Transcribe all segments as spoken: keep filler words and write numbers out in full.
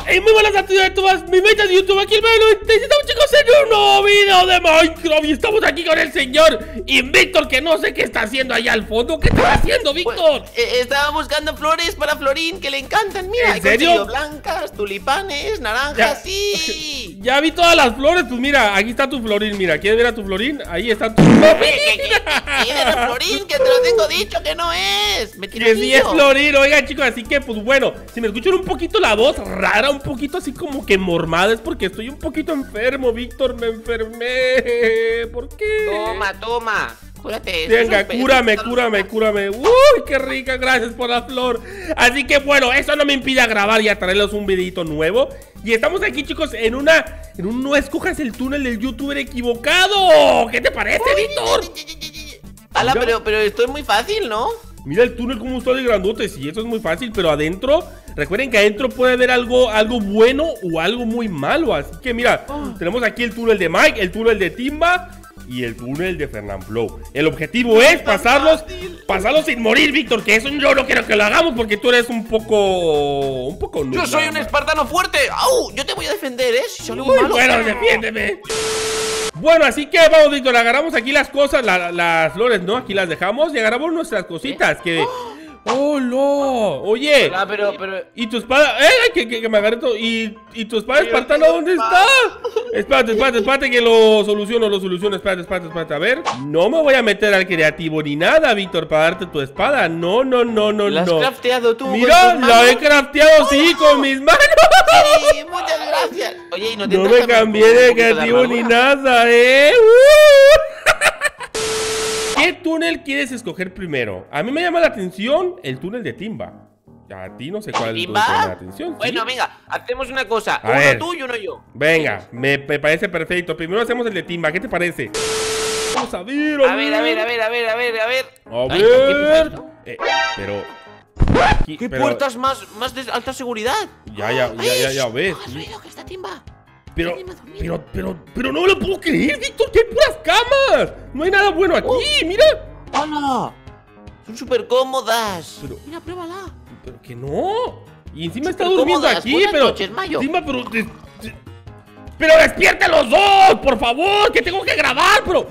Hey, muy buenas a todos, mis metas de YouTube, aquí el noventa y siete. Estamos, chicos, en un nuevo video de Minecraft. Y estamos aquí con el señor Invictor, que no sé qué está haciendo allá al fondo. ¿Qué está haciendo, Víctor? Pues, eh, estaba buscando flores para Florín, que le encantan. Mira, ¿en serio? Blancas, tulipanes, naranjas, ya, sí. Ya vi todas las flores, pues mira, aquí está tu Florín, mira. ¿Quieres ver a tu Florín? Ahí está tu Florín. ¿Quién era Florín? Que te lo tengo dicho que no es. Me que sí es Florín, oigan, chicos, así que pues bueno, si me escuchan un poquito la voz rara, un poquito así como que mormada, es porque estoy un poquito enfermo, Víctor, me enfermé. ¿Por qué? Toma, toma. Cúrate. Venga, cúrame, cúrame, cúrame. Uy, qué rica, gracias por la flor. Así que bueno, eso no me impide grabar y a traerles un videito nuevo. Y estamos aquí, chicos, en una... En un no escojas el túnel del youtuber equivocado. ¿Qué te parece, Víctor? Ala, pero, pero esto es muy fácil, ¿no? Mira el túnel como está de grandote. Sí, eso es muy fácil, pero adentro, recuerden que adentro puede haber algo, algo bueno o algo muy malo. Así que mira, oh. tenemos aquí el túnel de Mike, el túnel de Timba y el túnel de Fernanfloo. El objetivo es pasarlos, pasarlos sin morir, Víctor. Que eso yo no quiero que lo hagamos porque tú eres un poco, un poco. Yo soy un espartano fuerte. ¡Au! Yo te voy a defender, ¿eh? Si soy un malo. Bueno, defiéndeme. Bueno, así que vamos, Víctor, agarramos aquí las cosas, la, las flores, ¿no? Aquí las dejamos y agarramos nuestras cositas, que... ¡Oh, no! Oye, ah, pero, pero... ¿y tu espada? ¡Eh! Que, que, que me agarré todo. ¿Y, ¿Y tu espada espartana dónde está? Espérate, espérate, espérate que lo soluciono, lo soluciono. Espérate, espérate, espérate. A ver, no me voy a meter al creativo ni nada, Víctor, para darte tu espada. No, no, no, no, ¿La has no. crafteado tú? Mira, la he crafteado, sí, con mis manos. Sí, muchas gracias. Oye, ¿y no te No me cambié de creativo ni nada, ¿eh? ¿Qué túnel quieres escoger primero? A mí me llama la atención el túnel de Timba. A ti no sé cuál es el túnel que me llama la atención. ¿Sí? Bueno, venga, hacemos una cosa. A uno ver. tú y uno yo. Venga, me, me parece perfecto. Primero hacemos el de Timba, ¿qué te parece? Vamos a ver, a ver. A ver, a ver, a ver, a ver, a ver. A Ay, ver. Eh, pero... Aquí, ¿Qué pero... puertas más, más de alta seguridad? Ya, ya, ya, ya, ya, ya ves. ¿Has oído que está Timba? Pero, pero, pero, pero no me lo puedo creer, Víctor, que hay puras camas. No hay nada bueno aquí, oh. mira. ¡Hola! Son súper cómodas. Pero, mira, pruébala. Pero que no. Y encima está durmiendo aquí, Buenas pero. Noches, Mayo. Encima, pero. De, de, pero despierten los dos, por favor, que tengo que grabar, pero.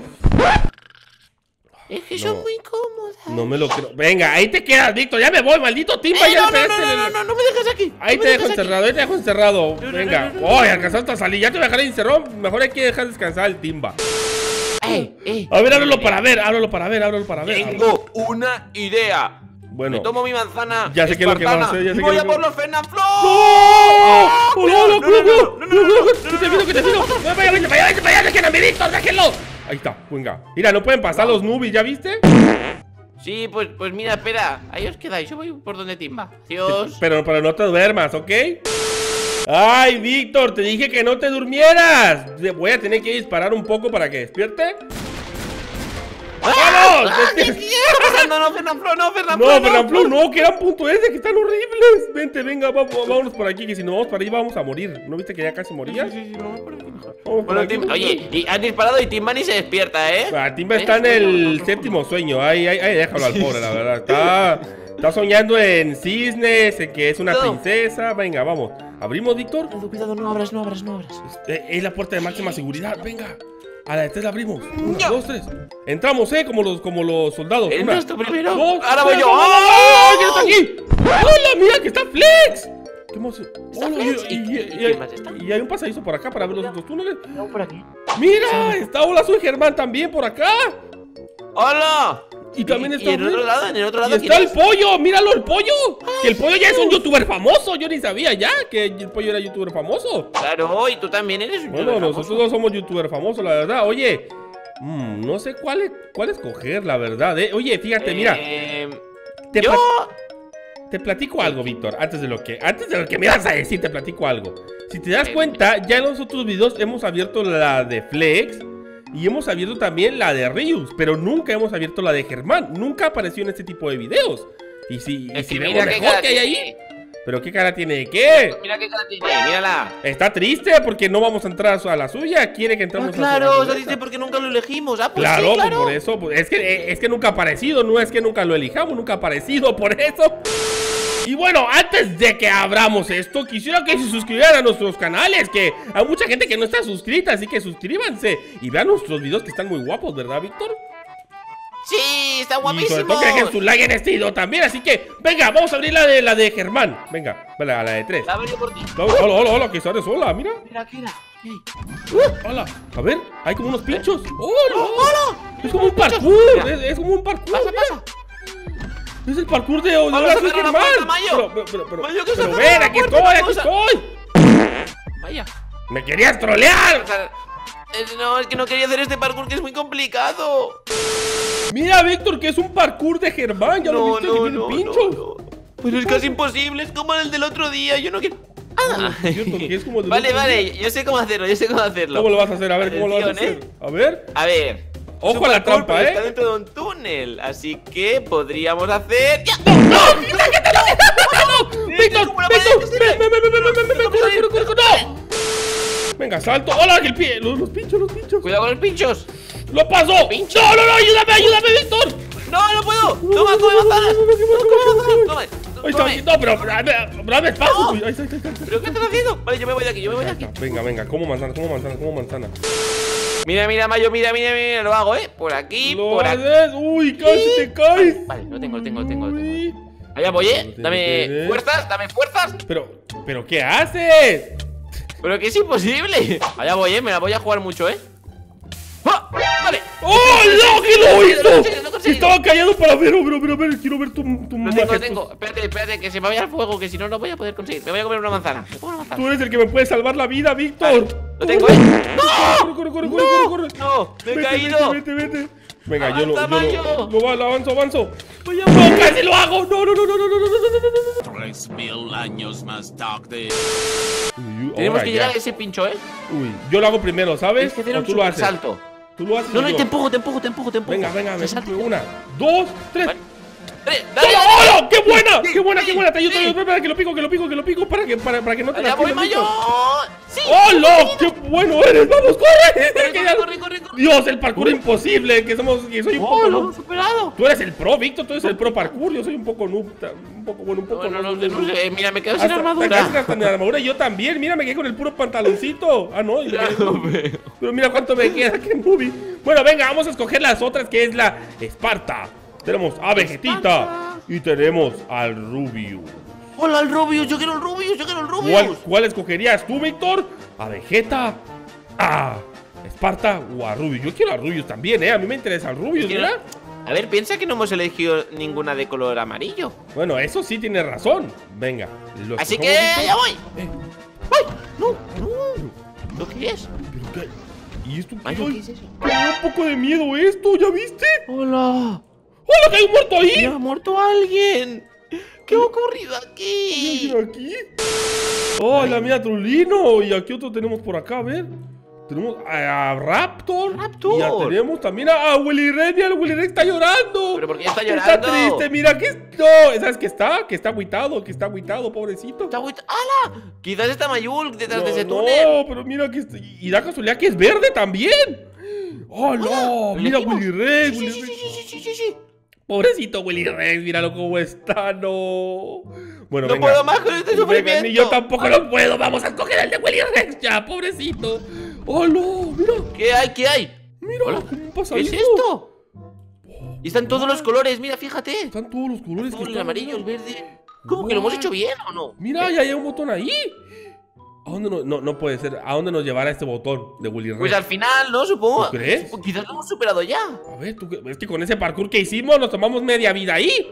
Es que no, son muy cómodas. No me lo creo. Venga, ahí te quedas, Víctor. Ya me voy, maldito Timba. Eh, ya no, no, no, no, no, no, no me dejes aquí. Ahí no te dejo encerrado, aquí. ahí te dejo encerrado. No, Venga. No, no, no, no. Oye, alcanzaste a salir. Ya te dejaré encerrado. Mejor hay que dejar descansar al Timba. Eh, eh, a ver, ábrelo eh, para ver, ábrelo para ver, ábrelo para ver. Tengo una idea. Bueno, me tomo mi manzana. Ya sé que lo que vas a hacer. Ya sé y voy que a por los Fernanfloo. ¡No! ¡No, no, no, no! ¡Que te pido, que te pido! ¡Vaya, vaya, vaya, vaya, vaya! ¡Déjenme, Víctor, déjenlo! Ahí está, venga. Mira, no pueden pasar los nubes, ¿ya viste? Sí, pues, pues mira, espera. Ahí os quedáis, yo voy por donde Timba. Dios. Pero, pero no te duermas, ¿ok? ¡Ay, Víctor! Te dije que no te durmieras. Voy a tener que disparar un poco para que despierte. ¡Vamos! ¡Ah! ¿Qué está pasando? No, Fernanfloo, no, Fernanfloo. No, Fernanfloo, no, que eran punto S, que están horribles. Vente, venga, vamos, vámonos por aquí, que si no vamos para ahí vamos a morir. ¿No viste que ya casi morías? Sí, sí, sí, no, por aquí mejor. Bueno, por aquí. Oye, y has disparado y Timba ni se despierta, ¿eh? Ah, Timba está en el séptimo sueño. Ay, ay, ay, déjalo al pobre, la verdad. Está, está soñando en cisnes, en que es una princesa. Venga, vamos. ¿Abrimos, Víctor? Cuidado, cuidado, no abras, no abras, no abras. Es, es la puerta de máxima seguridad, venga. A la de tres la abrimos. Una, dos, tres. Entramos, eh, como los, como los soldados. Una, tú primero. Dos, ahora voy yo. ¡Oh! ¿Quién está aquí? ¡Hola, mira que está Flex! ¿Qué más? ¿Está Hola, Flex? Y, y, y, y, hay, y hay un pasadizo por acá para ver los otros túneles. No, por aquí. Mira, está Hola, soy Germán también por acá. ¡Hola! Y también y, está. Y en el otro lado, en el otro lado. Y está el es? pollo, míralo, el pollo. Ay, que el pollo ya es un youtuber famoso. Yo ni sabía ya que el pollo era youtuber famoso. Claro, y tú también eres un bueno, youtuber nosotros famoso. no somos youtuber famosos, la verdad. Oye. Mmm, no sé cuál, cuál escoger, la verdad, ¿eh? Oye, fíjate, eh, mira. Te, yo... pla te platico algo, Víctor. Antes de lo que Antes de lo que me vas a decir, te platico algo. Si te das cuenta, ya en los otros videos hemos abierto la de Flex y hemos abierto también la de Rius, pero nunca hemos abierto la de Germán. Nunca apareció en este tipo de videos. Y si, y si vemos mejor que hay ahí. ¿Pero qué cara tiene de qué? Mira qué cara tiene, mírala. Está triste porque no vamos a entrar a la suya. Quiere que entremos ah, claro, a la suya. Está triste porque nunca lo elegimos. Ah, pues claro, sí, claro. Pues por eso. Pues es, que, es que nunca ha aparecido. No es que nunca lo elijamos, nunca ha aparecido. Por eso. Y bueno, antes de que abramos esto, quisiera que se suscribieran a nuestros canales, que hay mucha gente que no está suscrita, así que suscríbanse y vean nuestros videos que están muy guapos, ¿verdad, Víctor? Sí, está Y sobre guapísimo. todo que dejen su like en este video también, así que, venga, vamos a abrir la de la de Germán. Venga, la, la de tres. La abrí por ti. Hola, hola, hola, hola, que sale sola, mira. Mira, ¿qué era? ¿Qué hay? Hola, a ver, hay como unos pinchos. ¡Hola! ¡Hola! Es como un parkour, Mira. es, es como un parkour. Pasa, mira. pasa. Es el parkour de, de Vamos Hola, a soy cerrar la Germán. puerta, Mayo. Pero, pero, pero, pero, Mayo, que se pero ha ven, cerrado la aquí puerta, estoy, aquí cosa. estoy. Vaya. Me querías trolear. O sea, eh, no, es que no quería hacer este parkour que es muy complicado. Mira, Víctor, que es un parkour de Germán. Ya lo No, viste, no, que tiene no, pinchos. no, no. Pero es casi imposible, es como el del otro día. Yo no quiero. No, es cierto, que es como el del Vale, otro vale, día. yo sé cómo hacerlo, yo sé cómo hacerlo. ¿Cómo lo vas a hacer? A ver, ¿cómo lo vas a Atención, hacer? A ver. A ver. Ojo Su a la parkour, trampa, pero ¿eh? Está dentro de un túnel, así que podríamos hacer. ¡Ya! ¡No! ¡No! ¡Quita, quítalo! ¡No! ¡Víctor! como la ¡Víctor! pared que ¡Ven, ven, ven, ven, ven, ven, ven, ¿Cómo corre, salir? corre, corre, corre! ¡No! Venga, salto. ¡Hola, que el pie! Los, los pinchos, los pinchos. Cuidado con los pinchos. ¡Lo pasó! Pincho. ¡No, no, no! ¡Ayúdame, ayúdame, Víctor! No, no puedo. Toma, come manzanas. No, come manzanas. Toma. Ahí está, Tome. no, pero pero dame espacio. No. Uy, ahí está, ahí está, ahí está. ¿Pero qué estás haciendo? Vale, yo me voy de aquí, yo me voy de aquí. Venga, venga, como manzana, como manzana, como manzana. Mira, mira, Mayo, mira, mira, mira, lo hago, ¿eh? Por aquí, Lo por aquí. haces. Uy, casi te caes. Vale, lo tengo, lo tengo, lo tengo, lo tengo. Uy. Allá voy, ¿eh? Lo Dame tienes. fuerzas, dame fuerzas. Pero, pero, ¿qué haces? Pero que es imposible. Allá voy, ¿eh? Me la voy a jugar mucho, ¿eh? ¡Ah! Vale. ¡Oh, no! ¿Qué lo Lo he hizo? conseguido, lo he conseguido. Estaba callado para ver, pero, pero, pero, quiero ver tu, tu Lo tengo, lo majestuoso- tengo. Espérate, espérate, que se me vaya al fuego, que si no, no voy a poder conseguir. Me voy a comer una manzana. Me como una manzana. Tú eres el que me puede salvar la vida, Víctor. Lo tengo, ¿eh? Corre, corre, corre, corre, corre, corre. No, me he Vete, caído. Vete, vete, vete. Venga, yo lo, Avanza, yo lo, Mayo. lo, lo avanzo, avanzo. Voy a- ¡No, casi lo hago! ¡No, no, no, no, no, no, no, no, no, no! Tres mil años más tarde. Uy, Tenemos ahora que ya. llegar a ese pincho, ¿eh? Uy, yo lo hago primero, ¿sabes? Tienes que hacer O un tú lo haces. salto. Tú lo haces. No, y no, yo. te empujo, te empujo, te empujo, te empujo. Venga, venga, Se me salta. una, dos, tres. Vale. Dale, dale, ¡Hola, dale. hola! ¡Qué buena! ¡Qué buena, qué buena! Te ayudo, te Sí. ayudo. Espera, que lo pico, que lo pico, que lo pico para que, para, para que no te Allá voy, lastimes, Mayo. Víctor. Sí. ¡Hola! ¡Qué bueno eres! ¡Vamos, corre! Corre, Que ya- corre, corre, corre. Dios, el parkour imposible, que somos, que soy un Oh, poco lo noob. hemos superado. Tú eres el pro, Víctor, tú eres el pro parkour, yo soy un poco noob, ta- un poco bueno, un poco No, no, no, no, no, mira, me quedo sin Hasta- armadura. te quedas hasta sin armadura, yo también, mira, me quedé con el puro pantaloncito. Ah, no, y me Ya quedé- lo veo. pero mira cuánto me queda, qué movie. Bueno, venga, vamos a escoger las otras, que es la Esparta. Tenemos a Vegetita Esparta. y tenemos al Rubius. Hola, el Rubius, yo quiero el Rubius, yo quiero el ¿Cuál, Rubius. ¿Cuál escogerías tú, Víctor? ¿A Vegeta? ¿A Esparta o a Rubius? Yo quiero a Rubius también, ¿eh? A mí me interesa el Rubius, Quiero- ¿verdad? A ver, piensa que no hemos elegido ninguna de color amarillo. Bueno, eso sí tiene razón. Venga. ¿lo Así escogemos, que Víctor? allá voy. Eh, ¡Ay! No, no. ¿Lo que es? ¿pero qué? ¿Y esto qué? Mayo, Ay, ¿qué es eso? me da un poco de miedo esto, ¿ya viste? Hola. ¡Hola, que hay un muerto ahí! ¡Ya ha muerto alguien! ¿Qué ha ocurrido ¿Hay aquí? alguien aquí? Hola, mira, Trulino. Y aquí otro tenemos por acá, a ver. Tenemos a, a Raptor. Raptor. Y ya tenemos también a, a Willy Red. Mira, el Willy Red está llorando. ¿Pero por qué está Está llorando? triste, mira que no, ¿sabes qué está? Que está agüitado, que está agüitado, pobrecito. Está agüita- ¡Hala! Quizás está Mayul detrás no, de ese no, túnel. pero mira que está- y da casualidad que es verde también. Oh, no, ¿Lo mira elegimos? Willy Red, Sí, Willy sí, Red. sí, sí, sí, sí, sí. Pobrecito Willy Red, míralo cómo está, no. Bueno, No venga. puedo más con este Venga, sufrimiento. ni yo tampoco lo puedo. Vamos a escoger el de Willy Rex ya, pobrecito. Oh, no, mira. ¿Qué hay? ¿Qué hay? Mira, Hola. como un ¿Qué es pasadizo. esto? Y están todos los colores, mira, fíjate. Están todos los colores que Azul, el están, amarillo, el mira. verde. ¿Cómo que lo hemos hecho bien o no? Mira, ya hay un botón ahí. ¿A dónde no, no, no puede ser? ¿A dónde nos llevará este botón de Willy Rex? Pues al final, ¿no? Supongo. ¿Tú crees? Sup- Quizás lo hemos superado ya. A ver, ¿tú qué? Es que con ese parkour que hicimos nos tomamos media vida ahí.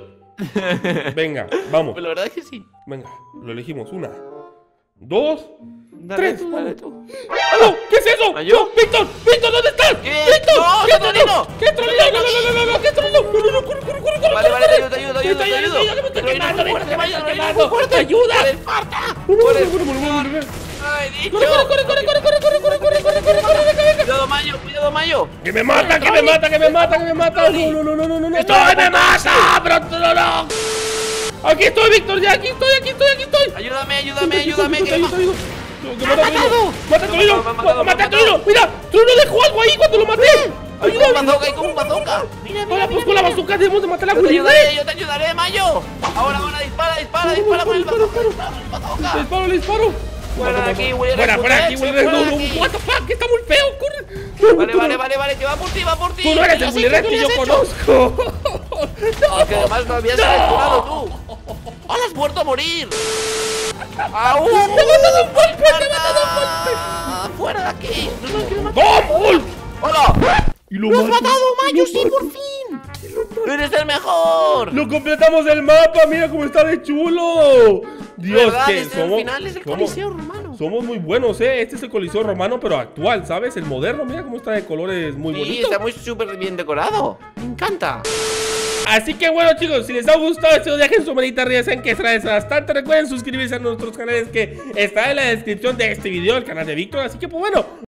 Venga, vamos. Pues la verdad es que sí. Venga, lo elegimos. Una, dos, Dale tres. tú, dale tú. ¡Aló! ¿Qué es eso? ¿Ayú? No, ¡Víctor! ¡Víctor! ¿Dónde estás? ¿Qué? ¡Víctor! ¡No, ¿Qué está troleo? troleo! ¿Qué troleo? ¡No, no, no, no, no! ¿Qué troleo? ¡No, no, no! ¡Corre, corre, corre, corre! Vale, vale, te ayudo, te ayudo, te ayudo, ¡Ayuda, te ayudo. ayuda, ayuda! ¡Me estoy Pero quemando! ¡Me fuerte, estoy Mayo, quemando! muy fuerte. ¡Ayuda! ¡Por Esparta! ¡Corre, ¡Por corre, corre, corre, corre! ¡Ay, dicho! ¡Corre, corre, corre, corre, corre, corre, corre, corre, corre, corre, corre, venga, venga! Cuidado, Mayo, cuidado, Mayo. ¡Que me mata, que me mata, que me mata, que me mata! ¡No, no, no, no, no, no! no! ¡Estoy, me mata! ¡Pronto, no, no! ¡Aquí estoy, Víctor! ¡Ya aquí estoy, aquí estoy, aquí estoy! Ayúdame, ayúdame, ayúdame. Te Que ayudo, ma- te ayudo. Que ¡Me ha mata a Trullo. matado! ¡Mata a Trullo! Me ha matado, me ha ¡Mata a matado. Trullo! ¡Mira! ¡Trullo dejó algo ahí cuando lo maté! ¡Hay como un bazooka! ¡Hay como un bazooka! ¡Mira, mira! Hola, pues con la bazooka debemos de matar a Yo te Willy ayudaré, Rex. yo te ayudaré, Mayo. Ahora, ahora, dispara, dispara, dispara con el bazooka. Dispara con el Le bazooka. disparo, le disparo. Fuera de aquí, Willy Rex. Fuera, fuera aquí, Willy Rex. fuera No, de no, aquí. what the fuck, que está muy feo, corre. Vale, vale, vale, vale, que va por ti, va por ti. Tú no eres ¿Qué el has Willy hecho? Rex ¿Qué que le yo has hecho? conozco. No, que además no habías capturado tú. ¡Hola, has muerto a morir! ¡Au! ¡Te he matado un golpe! ¡Te he matado un golpe! ¡Ah! ¡Fuera de aquí! ¡No me quiero matar! ¡Vamos! ¡Hola! Y lo ¡Lo has mato. matado, Mayo! Lo ¡Sí, mato. por fin! ¡Eres el mejor! ¡Lo completamos el mapa! ¡Mira cómo está de chulo! Dios, ¿Verdad? que Este al somos, final es el somos- Coliseo Romano. somos muy buenos, ¿eh? Este es el Coliseo Romano, pero actual, ¿sabes? El moderno, mira cómo está de colores muy Sí, bonito. está muy súper bien decorado. Me encanta. Así que bueno, chicos, si les ha gustado este video, dejen su manita arriba, saben que es bastante. Recuerden suscribirse a nuestros canales que está en la descripción de este video, el canal de Víctor. Así que pues bueno,